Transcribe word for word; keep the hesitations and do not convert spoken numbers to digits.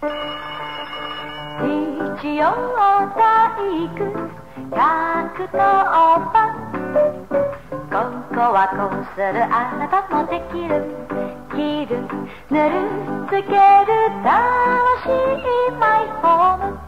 日曜体育格闘場、ここはこうする、あなたもできる、着る、塗る、つける、楽しいマイホーム。